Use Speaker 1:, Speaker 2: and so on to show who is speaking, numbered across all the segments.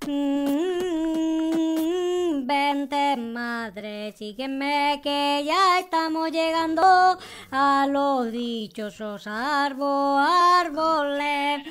Speaker 1: Vente, madre, sígueme que ya estamos llegando a los dichosos árboles.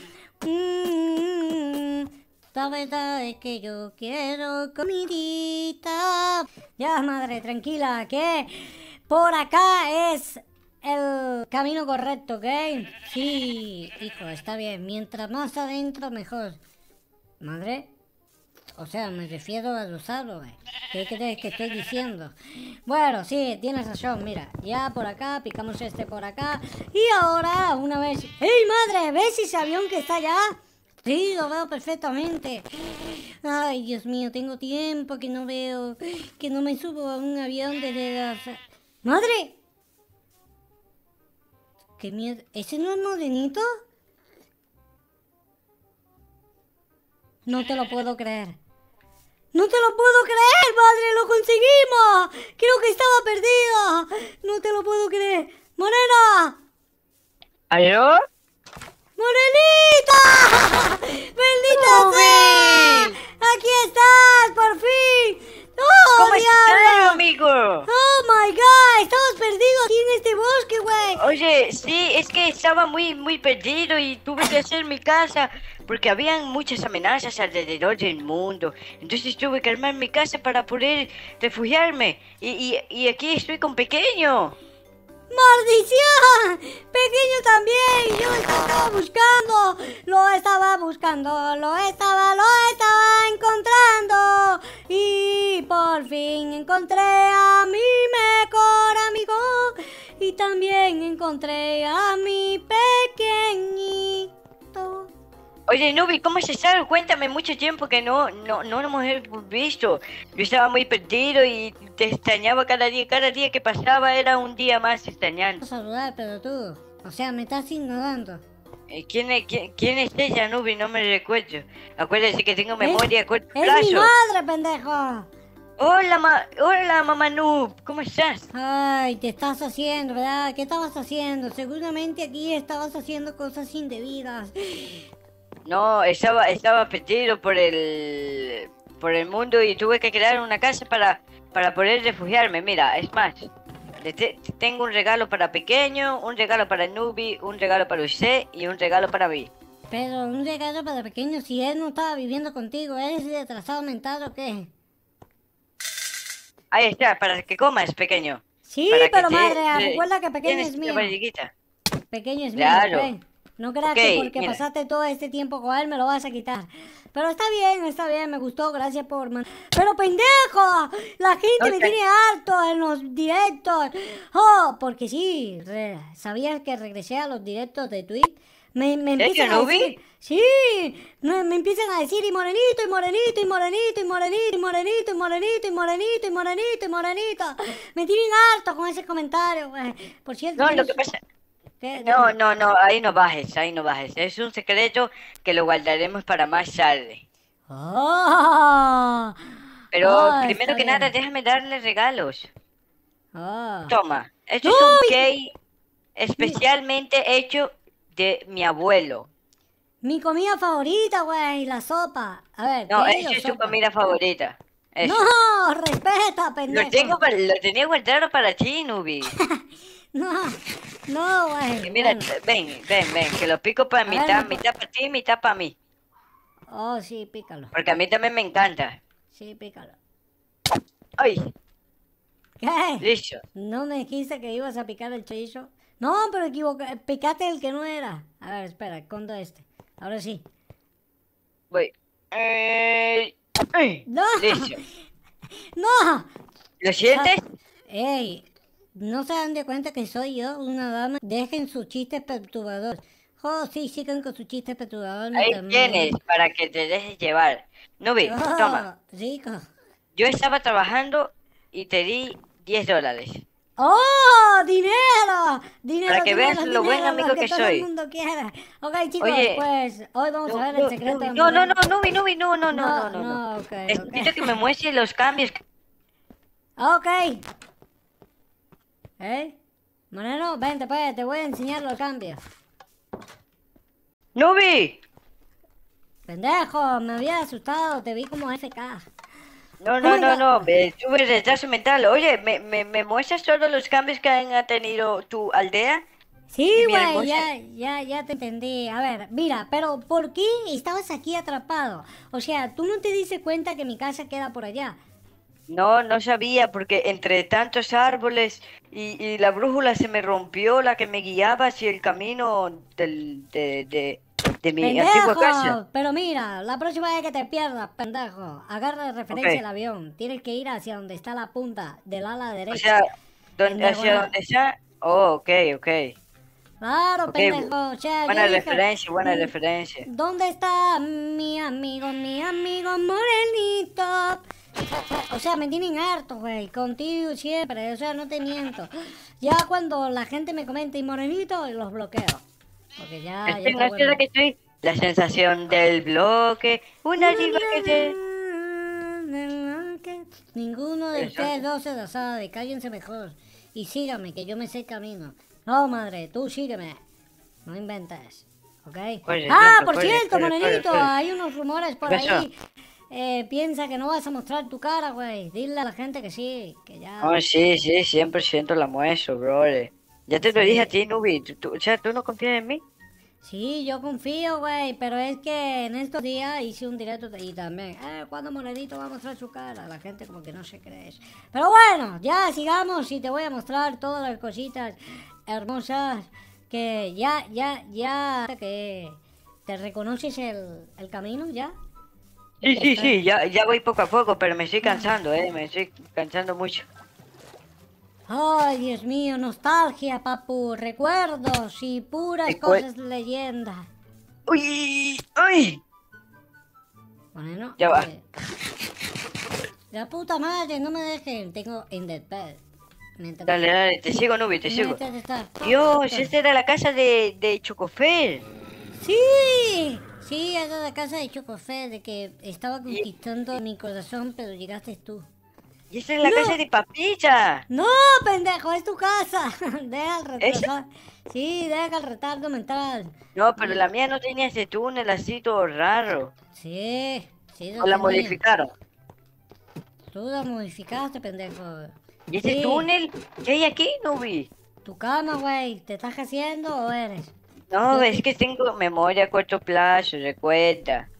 Speaker 1: La verdad es que yo quiero comidita. Ya, madre, tranquila, que por acá es el camino correcto, ¿ok? Sí, hijo, está bien. Mientras más adentro, mejor. Madre, o sea, me refiero a los árboles. ¿Qué crees que estoy diciendo? Bueno, sí, tienes razón. Mira, ya por acá, picamos este por acá. Y ahora, una vez... ¡Ey, madre! ¿Ves ese avión que está allá? Sí, lo veo perfectamente. Ay, Dios mío, tengo tiempo que no veo... Que no me subo a un avión desde las... ¡Madre! ¿Qué miedo? ¿Ese no es Morenito? No te lo puedo creer. ¡No te lo puedo creer, madre! ¡Lo conseguimos! Creo que estaba perdida. No te lo puedo creer. ¡Morena!
Speaker 2: ¿Aló?
Speaker 1: ¡Morenita! ¡Bendita sea!
Speaker 2: ¡Nubi!
Speaker 1: ¡Aquí estás, por fin! ¡Oh,
Speaker 2: ¿Cómo estás,
Speaker 1: diablo!
Speaker 2: amigo?
Speaker 1: ¡Oh, my God! Estabas perdido aquí en este bosque, güey.
Speaker 2: Oye, sí, es que estaba muy perdido y tuve que hacer mi casa porque habían muchas amenazas alrededor del mundo. Entonces tuve que armar mi casa para poder refugiarme. Y aquí estoy con Pequeño.
Speaker 1: ¡Maldición! Pequeño también. Yo estaba buscando. Lo estaba encontrando. Y por fin encontré a mi mejor amigo. Y también encontré a mi pequeñito.
Speaker 2: Oye, Nubi, ¿cómo has estado? Cuéntame, mucho tiempo que no nos hemos visto. Yo estaba muy perdido y te extrañaba cada día. Cada día que pasaba era un día más extrañando.
Speaker 1: Saludar, pero tú, o sea, me estás ignorando.
Speaker 2: ¿Quién es ella, Nubi? No me recuerdo. Acuérdate que tengo memoria a corto
Speaker 1: ¡Es mi
Speaker 2: plazo.
Speaker 1: madre, pendejo!
Speaker 2: Hola, mamá Nub. ¿Cómo estás?
Speaker 1: Ay, te estás haciendo, ¿verdad? ¿Qué estabas haciendo? Seguramente aquí estabas haciendo cosas indebidas.
Speaker 2: No, estaba perdido por el mundo y tuve que crear una casa para poder refugiarme. Mira, es más, tengo un regalo para Pequeño, un regalo para Nubi, un regalo para usted y un regalo para mí.
Speaker 1: Pero un regalo para pequeño, si él no estaba viviendo contigo, ¿eres retrasado mental o qué?
Speaker 2: Ahí está, para que comas, Pequeño.
Speaker 1: Sí,
Speaker 2: Para que
Speaker 1: pero madre, recuerda que pequeño
Speaker 2: tienes
Speaker 1: es
Speaker 2: una
Speaker 1: mío.
Speaker 2: barriguita.
Speaker 1: Pequeño es mío,
Speaker 2: Claro.
Speaker 1: ¿ok? No creas
Speaker 2: Ok,
Speaker 1: que porque
Speaker 2: mira.
Speaker 1: pasaste todo este tiempo con él me lo vas a quitar. Pero está bien, me gustó, gracias por... ¡Pero pendejo! La gente me
Speaker 2: Ok.
Speaker 1: tiene harto en los directos. Oh, porque sí, ¿sabías que regresé a los directos de Twitch? Me
Speaker 2: ¿En serio,
Speaker 1: empiezan a
Speaker 2: Nubi?
Speaker 1: decir... Sí, me empiezan a decir y morenito, y morenito, y morenito, y morenito, y morenito, y morenito, y morenito, y morenito, y morenito. Me tienen harto con ese comentario, güey. Por cierto,
Speaker 2: No, lo
Speaker 1: ¿tienes...
Speaker 2: que pasa...
Speaker 1: ¿Qué?
Speaker 2: No,
Speaker 1: Dime.
Speaker 2: ahí no bajes, ahí no bajes. Es un secreto que lo guardaremos para más tarde.
Speaker 1: Oh,
Speaker 2: Pero
Speaker 1: oh,
Speaker 2: primero
Speaker 1: está
Speaker 2: que nada,
Speaker 1: bien.
Speaker 2: déjame darle regalos.
Speaker 1: Oh.
Speaker 2: Toma, esto es un
Speaker 1: ¡Uy!
Speaker 2: cake especialmente hecho de mi abuelo.
Speaker 1: Mi comida favorita, güey, la sopa. A ver,
Speaker 2: No,
Speaker 1: ¿qué
Speaker 2: esa
Speaker 1: o
Speaker 2: es su
Speaker 1: sopa?
Speaker 2: comida favorita.
Speaker 1: No,
Speaker 2: Eso.
Speaker 1: respeta, pendejo.
Speaker 2: Lo tenía guardado para ti, Nubi.
Speaker 1: No, no,
Speaker 2: Y
Speaker 1: güey.
Speaker 2: mira,
Speaker 1: Bueno,
Speaker 2: ven, que lo pico para
Speaker 1: a ver,
Speaker 2: mitad, mitad para ti, mitad para mí.
Speaker 1: Oh, sí, pícalo.
Speaker 2: Porque a mí también me encanta.
Speaker 1: Sí, pícalo.
Speaker 2: ¡Ay!
Speaker 1: ¿Qué?
Speaker 2: Listo.
Speaker 1: ¿No me dijiste que ibas a picar el chorizo? No, pero picaste el que no era. A ver, espera, conto este. Ahora sí.
Speaker 2: Voy.
Speaker 1: No,
Speaker 2: Listo.
Speaker 1: no.
Speaker 2: ¿Lo sientes?
Speaker 1: Ey, no se dan de cuenta que soy yo, una dama. Dejen sus chistes perturbadores. Oh, sí, sigan con sus chistes perturbadores
Speaker 2: Ahí
Speaker 1: mientras
Speaker 2: tienes para que te dejes llevar. Nubi, toma.
Speaker 1: Oh, rico.
Speaker 2: Yo estaba trabajando y te di $10.
Speaker 1: ¡Oh! ¡Dinero!
Speaker 2: Para
Speaker 1: ¡Dinero,
Speaker 2: que veas
Speaker 1: dinero,
Speaker 2: lo buen
Speaker 1: dinero! Lo
Speaker 2: amigo
Speaker 1: que
Speaker 2: que
Speaker 1: todo el
Speaker 2: soy.
Speaker 1: mundo quiere. Ok, chicos,
Speaker 2: Oye,
Speaker 1: pues hoy vamos a ver el secreto de
Speaker 2: No,
Speaker 1: Moreno.
Speaker 2: Nubi,
Speaker 1: No,
Speaker 2: no.
Speaker 1: no, ok,
Speaker 2: Necesito que
Speaker 1: ok.
Speaker 2: me muestres los cambios.
Speaker 1: Ok. ¿Eh? Moreno, vente, pues, te voy a enseñar los cambios.
Speaker 2: ¡Nubi!
Speaker 1: Pendejo, me había asustado, te vi como FK.
Speaker 2: No, tuve retraso mental. Oye, ¿me muestras todos los cambios que ha tenido tu aldea?
Speaker 1: Sí,
Speaker 2: Y mi
Speaker 1: güey,
Speaker 2: hermosa.
Speaker 1: ya te entendí. A ver, mira, pero ¿por qué estabas aquí atrapado? O sea, ¿tú no te diste cuenta que mi casa queda por allá?
Speaker 2: No, no sabía, porque entre tantos árboles y la brújula se me rompió, la que me guiaba hacia el camino de mi antigua casa.
Speaker 1: ¡Pendejo! Pero mira, la próxima vez que te pierdas, pendejo, agarra de
Speaker 2: Ok,
Speaker 1: referencia el avión. Tienes que ir hacia donde está la punta del ala
Speaker 2: o
Speaker 1: derecha,
Speaker 2: sea,
Speaker 1: en
Speaker 2: ¿hacia
Speaker 1: diagonal.
Speaker 2: dónde está? Oh, ok.
Speaker 1: Claro,
Speaker 2: Ok,
Speaker 1: pendejo. O sea, yo
Speaker 2: buena
Speaker 1: dije,
Speaker 2: referencia, buena referencia.
Speaker 1: ¿dónde está mi amigo morenito? O sea, me tienen harto, güey. Contigo siempre. O sea, no te miento. Ya cuando la gente me comenta y morenito, los bloqueo. Porque ya
Speaker 2: No
Speaker 1: está
Speaker 2: sé
Speaker 1: bueno.
Speaker 2: lo que estoy. La sensación del bloque, una diva que te...
Speaker 1: Ninguno de
Speaker 2: Eso.
Speaker 1: ustedes dos se la sabe. Cállense mejor. Y síganme, que yo me sé el camino. No, madre, tú sígueme. No inventes. ¿Ok? Por cierto, morenito,
Speaker 2: Corre.
Speaker 1: hay unos rumores por
Speaker 2: ¿Qué pasó?
Speaker 1: ahí. Piensa que no vas a mostrar tu cara, güey. Dile a la gente que sí, que ya.
Speaker 2: Oh, sí, 100% la muestro, brother. Ya te lo dije a
Speaker 1: Sí.
Speaker 2: ti, Nubi. O sea, ¿tú no confías en mí?
Speaker 1: Sí, yo confío, güey, pero es que en estos días hice un directo y también, ¿cuándo Morenito va a mostrar su cara? La gente como que no se cree eso. Pero bueno, ya sigamos y te voy a mostrar todas las cositas hermosas que que te reconoces el camino, ¿ya? Está-
Speaker 2: Sí, ya voy poco a poco, pero me estoy cansando, me estoy cansando mucho.
Speaker 1: Ay, Dios mío, nostalgia, papu, recuerdos y puras
Speaker 2: Recuer-
Speaker 1: cosas leyendas.
Speaker 2: ¡Uy! ¡Ay!
Speaker 1: Bueno,
Speaker 2: Ya va.
Speaker 1: la puta madre, no me dejen, tengo in the bed. Mientras-
Speaker 2: Dale, te sigo, Nubi, te sigo.
Speaker 1: mientras está-
Speaker 2: Dios, esta era la casa de Chocofer.
Speaker 1: Sí, sí, era la casa de Chocofé, de que estaba
Speaker 2: Y,
Speaker 1: conquistando mi corazón, pero llegaste tú.
Speaker 2: y esta es la
Speaker 1: ¡No!
Speaker 2: casa de Papilla.
Speaker 1: ¡No, pendejo! ¡Es tu casa! Deja el
Speaker 2: ¿Esa?
Speaker 1: retraso. Sí, deja el retardo mental.
Speaker 2: No, pero la mía no tenía ese túnel así todo raro.
Speaker 1: Sí, sí, lo
Speaker 2: O la
Speaker 1: tenía.
Speaker 2: modificaron.
Speaker 1: Tú la modificaste, pendejo.
Speaker 2: ¿Y ese
Speaker 1: Sí,
Speaker 2: túnel? ¿Qué hay aquí, Nubi?
Speaker 1: tu cama, güey. ¿Te estás haciendo o eres?
Speaker 2: No,
Speaker 1: Yo
Speaker 2: es
Speaker 1: te-
Speaker 2: que tengo memoria a corto plazo, recuerda.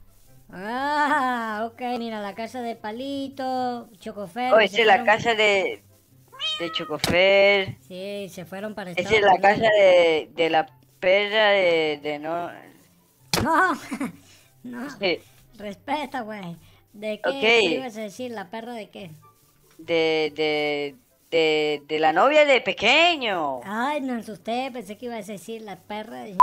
Speaker 1: Ah, ok, mira, la casa de Palito, Chocofer,
Speaker 2: Oh,
Speaker 1: que
Speaker 2: esa
Speaker 1: se
Speaker 2: es la
Speaker 1: fueron.
Speaker 2: casa de Chocofer.
Speaker 1: Sí, se fueron para
Speaker 2: Esa es
Speaker 1: Estados
Speaker 2: la casa
Speaker 1: Unidos.
Speaker 2: de la perra de no...
Speaker 1: No, no,
Speaker 2: Sí,
Speaker 1: respeta, güey. ¿De qué
Speaker 2: ok,
Speaker 1: ibas a decir? ¿La perra de qué?
Speaker 2: de, de, de la novia de pequeño.
Speaker 1: Ay, me asusté, pensé que ibas a decir la perra de...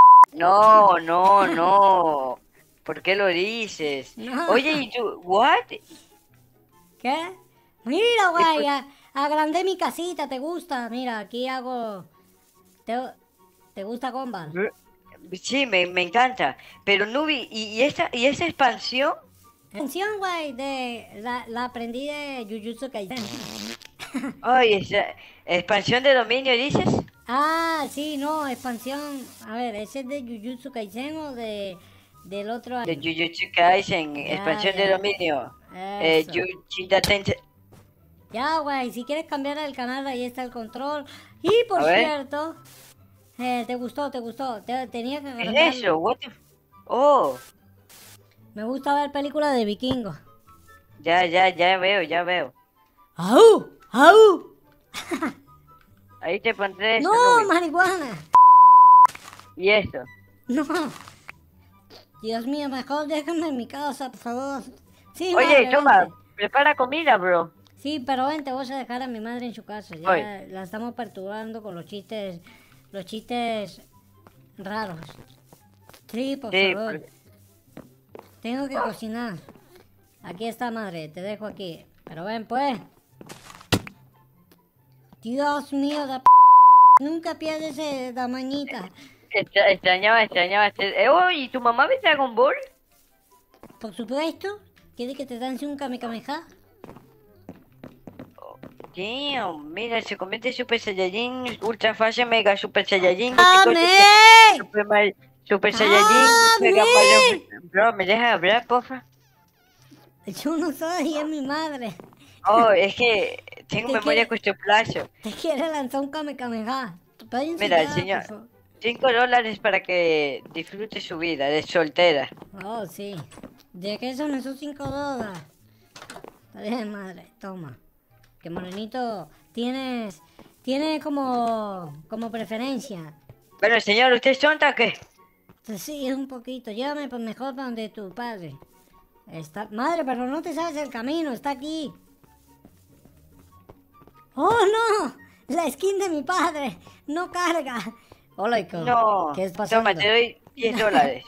Speaker 2: No. ¿Por qué lo dices?
Speaker 1: No,
Speaker 2: Oye, ¿y tú? ¿What?
Speaker 1: ¿qué? Mira,
Speaker 2: ¿Y
Speaker 1: güey, agrandé mi casita, ¿te gusta? Mira, aquí hago... ¿Te gusta Gumball?
Speaker 2: Sí, me encanta. Pero Nubi, ¿y esa expansión?
Speaker 1: Canción, güey, la aprendí de Jujutsu Kaisen.
Speaker 2: Ay, esa expansión de dominio, ¿dices?
Speaker 1: Ah, sí, no, expansión. A ver, ¿ese es de Jujutsu Kaisen o del otro
Speaker 2: De
Speaker 1: anime?
Speaker 2: Jujutsu Kaisen,
Speaker 1: Ya,
Speaker 2: expansión de
Speaker 1: ya.
Speaker 2: dominio.
Speaker 1: Eso.
Speaker 2: Yuchida Tensei.
Speaker 1: Ya, güey, si quieres cambiar el canal, ahí está el control. Y por
Speaker 2: A ver,
Speaker 1: cierto, te gustó. Tenía que
Speaker 2: ¿qué
Speaker 1: agrandar.
Speaker 2: es eso? What the Oh,
Speaker 1: Me gusta ver películas de vikingos.
Speaker 2: ya veo.
Speaker 1: ¡Au! ¡Au!
Speaker 2: Ahí te pondré esto,
Speaker 1: ¡No,
Speaker 2: Nubi.
Speaker 1: marihuana!
Speaker 2: Y esto.
Speaker 1: ¡No! Dios mío, mejor déjame en mi casa, por favor. Sí,
Speaker 2: Oye,
Speaker 1: madre,
Speaker 2: toma,
Speaker 1: vente.
Speaker 2: prepara comida, bro.
Speaker 1: Sí, pero ven, te voy a dejar a mi madre en su casa. Ya
Speaker 2: Voy.
Speaker 1: la estamos perturbando con los chistes raros. Sí, por
Speaker 2: Sí,
Speaker 1: favor. Tengo que cocinar. Aquí está, madre, te dejo aquí. Pero ven, pues. Dios mío, nunca pierdes esa mañita.
Speaker 2: extrañaba. Oh, ¿y tu mamá ve Dragon Ball?
Speaker 1: Por supuesto. ¿Quieres que te dance un Kamehameha?
Speaker 2: Damn, mira, se convierte en Super Saiyajin, Ultra Fase Mega Super Saiyajin,
Speaker 1: ¡Dame!
Speaker 2: Super Mario. Super Saiyajin,
Speaker 1: ¡Ah,
Speaker 2: Mega
Speaker 1: bien!
Speaker 2: Mario. Bro, ¿me dejas hablar, porfa?
Speaker 1: Yo no soy, es mi madre.
Speaker 2: Oh, es que tengo
Speaker 1: Te
Speaker 2: memoria a
Speaker 1: quiere,
Speaker 2: corto plazo.
Speaker 1: te quiere lanzar un Kamehameha. Váyanse
Speaker 2: Mira,
Speaker 1: ya, por
Speaker 2: señor,
Speaker 1: favor.
Speaker 2: $5 para que disfrute su vida de soltera.
Speaker 1: Oh, sí. ¿De qué son esos $5? Está bien, madre. Toma. Que morenito, tiene como preferencia.
Speaker 2: Bueno, señor, ¿usted es tonta o qué?
Speaker 1: Sí, un poquito. Llévame pues mejor para donde tu padre. Madre, pero no te sabes el camino, está aquí. ¡Oh, no! La skin de mi padre. No carga. Hola, hijo.
Speaker 2: No,
Speaker 1: ¿Qué es pasando?
Speaker 2: toma, te doy $10.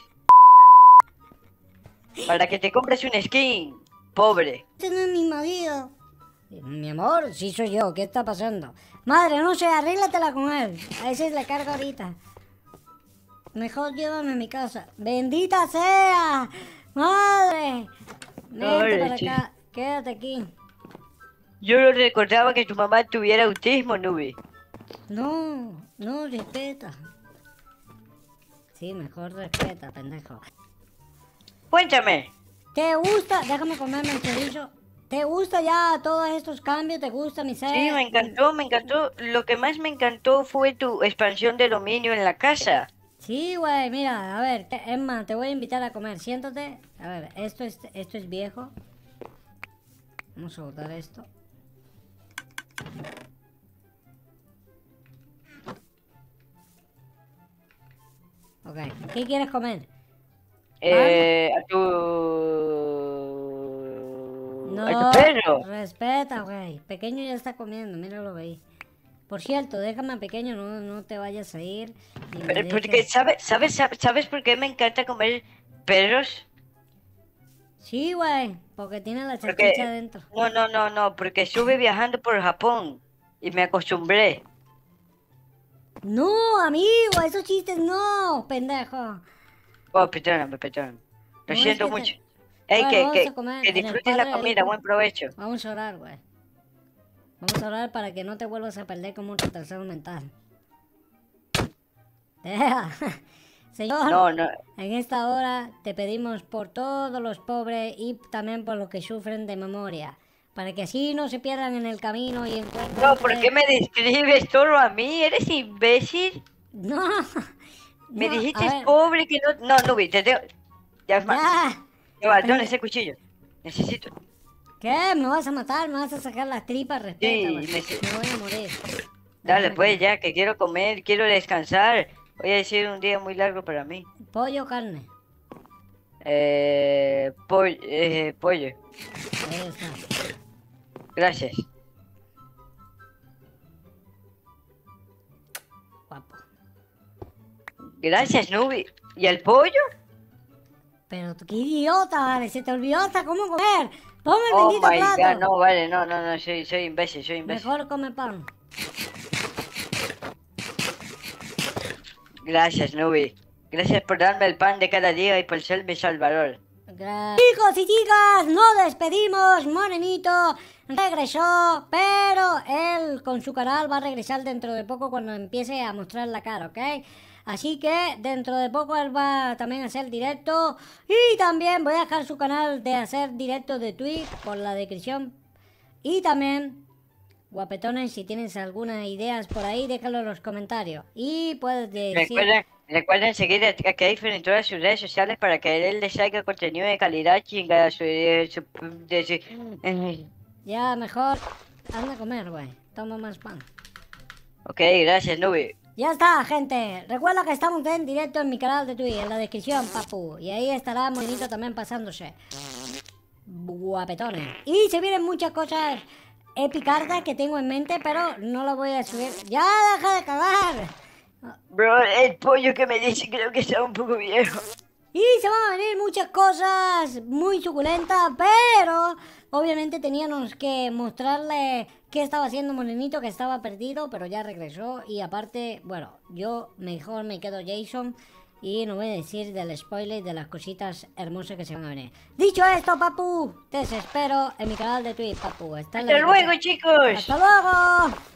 Speaker 2: Para que te compres un skin, pobre.
Speaker 1: Este no es mi marido. Mi amor, sí soy yo. ¿Qué está pasando? Madre, no sé, arréglatela con él. A ese le cargo ahorita. Mejor llévame a mi casa. ¡Bendita sea! ¡Madre! Vente
Speaker 2: Ahora
Speaker 1: para
Speaker 2: sí.
Speaker 1: acá. Quédate aquí.
Speaker 2: Yo no recordaba que tu mamá tuviera autismo, Nubi.
Speaker 1: No, no, respeta. Sí, mejor respeta, pendejo.
Speaker 2: Cuéntame.
Speaker 1: ¿Te gusta? Déjame comerme el chorizo. ¿Te gusta ya todos estos cambios? ¿Te gusta mi ser?
Speaker 2: Sí, me encantó, me encantó. Lo que más me encantó fue tu expansión de dominio en la casa.
Speaker 1: Sí, güey, mira, a ver, Emma, te voy a invitar a comer. Siéntate. A ver, esto es viejo. Vamos a botar esto. Ok, ¿qué quieres comer?
Speaker 2: A tu...
Speaker 1: No,
Speaker 2: A tu perro.
Speaker 1: respeta, güey. Pequeño ya está comiendo, míralo ahí. Por cierto, déjame a pequeño, no te vayas a ir. Ni me
Speaker 2: Porque,
Speaker 1: dejes.
Speaker 2: ¿sabes por qué me encanta comer perros?
Speaker 1: Sí, güey, porque tiene la
Speaker 2: Porque...
Speaker 1: salchicha adentro.
Speaker 2: No, porque estuve viajando por Japón y me acostumbré.
Speaker 1: No, amigo, esos chistes no, pendejo.
Speaker 2: Oh, perdóname. Lo
Speaker 1: No,
Speaker 2: siento
Speaker 1: es que
Speaker 2: mucho.
Speaker 1: te...
Speaker 2: Ey,
Speaker 1: Bueno, vamos a comer
Speaker 2: que
Speaker 1: en el
Speaker 2: disfrutes la
Speaker 1: Padre del
Speaker 2: comida,
Speaker 1: Hijo.
Speaker 2: buen provecho.
Speaker 1: Vamos a orar, güey. Vamos a orar para que no te vuelvas a perder como un retrasado mental. Deja. Señor,
Speaker 2: No,
Speaker 1: en esta hora te pedimos por todos los pobres y también por los que sufren de memoria, para que así no se pierdan en el camino y encuentren...
Speaker 2: no, ¿por qué me describes todo a mí? ¿Eres imbécil?
Speaker 1: No,
Speaker 2: Me
Speaker 1: no, a
Speaker 2: dijiste
Speaker 1: ver,
Speaker 2: pobre que no... No, Nubi, te tengo... Ya es más.
Speaker 1: ya.
Speaker 2: Ya va, ¿dónde
Speaker 1: Aprende-
Speaker 2: está el cuchillo? Necesito.
Speaker 1: ¿Qué? ¿Me vas a matar? ¿Me vas a sacar las tripas? Respeta,
Speaker 2: Sí,
Speaker 1: güey. Me voy a morir.
Speaker 2: Dale,
Speaker 1: Déjame
Speaker 2: pues
Speaker 1: comer.
Speaker 2: ya, que quiero comer, quiero descansar. Hoy ha sido un día muy largo para mí.
Speaker 1: ¿Pollo o carne?
Speaker 2: Pollo.
Speaker 1: Ahí está.
Speaker 2: Gracias.
Speaker 1: Guapo.
Speaker 2: Gracias, Nubi. ¿Y el pollo?
Speaker 1: Pero qué idiota, vale. Se te olvidó hasta cómo comer. Ponme el
Speaker 2: Oh
Speaker 1: bendito
Speaker 2: my
Speaker 1: plato.
Speaker 2: god, no, vale, no, soy imbécil, soy imbécil.
Speaker 1: Mejor come pan.
Speaker 2: Gracias, Nubi. Gracias por darme el pan de cada día y por ser mi salvador.
Speaker 1: Chicos y chicas, nos despedimos. Morenito regresó, pero él con su canal va a regresar dentro de poco cuando empiece a mostrar la cara, ¿ok? Así que dentro de poco él va también a hacer directo. Y también voy a dejar su canal de hacer directo de Twitch por la descripción. Y también, guapetones, si tienes algunas ideas por ahí, déjalo en los comentarios. Y puedes decir...
Speaker 2: Recuerden seguir a Keifer en todas sus redes sociales para que él les salga contenido de calidad chinga
Speaker 1: Ya, mejor anda a comer, güey. Toma más pan.
Speaker 2: Ok, gracias, Nubi.
Speaker 1: Ya está, gente. Recuerda que estamos en directo en mi canal de Twitch, en la descripción, papu. Y ahí estará Morenito también pasándose. Guapetones. Y se vienen muchas cosas epicardas que tengo en mente, pero no lo voy a subir. ¡Ya, deja de cagar!
Speaker 2: Bro, el pollo que me dice creo que está un poco viejo.
Speaker 1: Y se van a venir muchas cosas muy suculentas, pero obviamente teníamos que mostrarle qué estaba haciendo Morenito, que estaba perdido, pero ya regresó. Y aparte, bueno, yo mejor me quedo Jason y no voy a decir del spoiler de las cositas hermosas que se van a venir. Dicho esto, papu, te espero en mi canal de Twitch, papu.
Speaker 2: Hasta luego, chicos.
Speaker 1: ¡Hasta luego!